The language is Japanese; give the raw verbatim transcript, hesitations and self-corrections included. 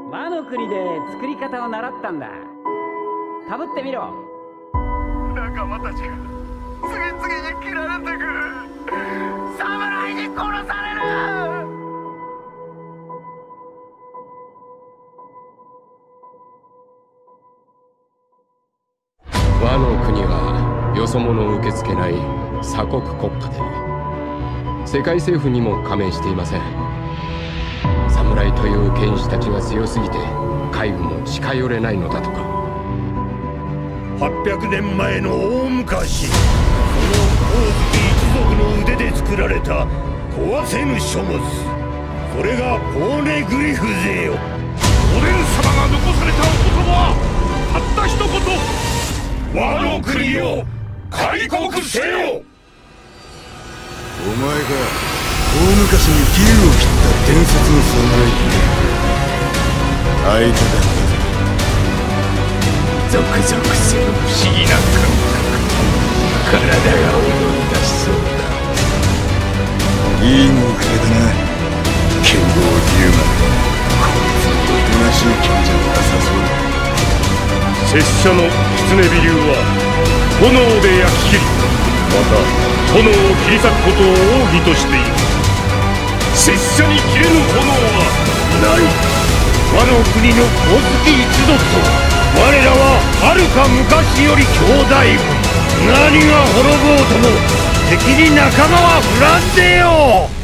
和の国で作り方を習ったんだ。かぶってみろ。 仲間たちが次々に切られてく。侍に殺される。 和の国はよそ者を受け付けない鎖国国家で、世界政府にも加盟していません。侍という剣士たちが強すぎて海軍も近寄れないのだとか。 はっぴゃくねんまえの大昔、その王月一族の腕で作られた壊せぬ書物、それがポーネグリフ勢よ。 おでん様が残されたお言葉はたった一言。 和の国を開国せよ。 お前が大昔に竜を切った伝説の侍相手だ。 ゾクゾクする不思議な感覚、体が踊り出しそうだ。 いいもんくれたな、剣豪龍馬。こいつもおとなしい剣じゃなさそうだ。 拙者の狐火流は炎で焼き切り、また炎を切り裂くことを奥義としている。拙者に切れぬ炎はない。 和の国の光月一族と我らは遥か昔より兄弟分。何が滅ぼうとも敵に仲間は振らんでよ。